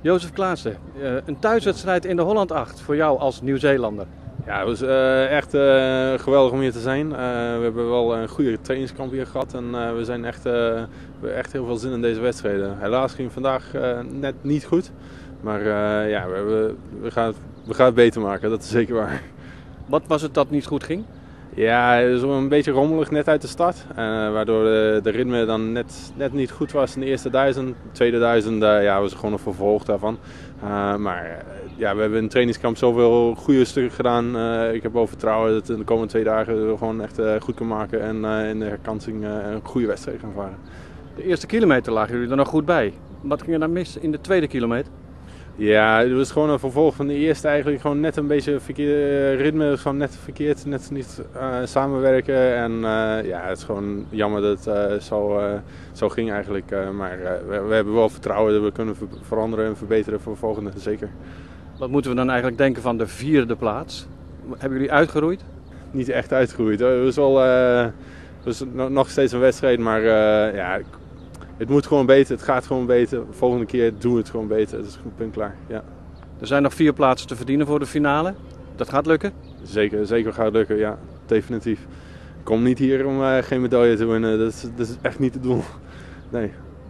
Jozef Klaassen, een thuiswedstrijd in de Holland 8 voor jou als Nieuw-Zeelander. Ja, het was echt geweldig om hier te zijn. We hebben wel een goede trainingskamp hier gehad en we zijn echt, we hebben echt heel veel zin in deze wedstrijden. Helaas ging vandaag net niet goed, maar ja, we gaan het beter maken, dat is zeker waar. Wat was het dat niet goed ging? Ja, het was een beetje rommelig net uit de start, waardoor de ritme dan net niet goed was in de eerste 1000. De tweede 1000 ja, was gewoon een vervolg daarvan. Maar ja, we hebben in trainingskamp zoveel goede stukken gedaan. Ik heb wel vertrouwen dat in de komende 2 dagen we gewoon echt goed kunnen maken en in de herkansing een goede wedstrijd gaan varen. De eerste kilometer lagen jullie er nog goed bij. Wat ging er dan mis in de tweede kilometer? Ja, het was gewoon een vervolg van de eerste eigenlijk. Gewoon net een beetje verkeerd ritme, gewoon net verkeerd, net niet samenwerken. En ja, het is gewoon jammer dat het zo ging eigenlijk. Maar we hebben wel vertrouwen dat we kunnen veranderen en verbeteren voor de volgende, zeker. Wat moeten we dan eigenlijk denken van de 4e plaats? Hebben jullie uitgeroeid? Niet echt uitgegroeid. Het was wel was nog steeds een wedstrijd, maar ja, het moet gewoon beter, het gaat gewoon beter. De volgende keer doen we het gewoon beter. Het is gewoon punt klaar. Ja. Er zijn nog 4 plaatsen te verdienen voor de finale. Dat gaat lukken? Zeker gaat het lukken, ja, definitief. Ik kom niet hier om geen medaille te winnen, dat is echt niet het doel. Nee.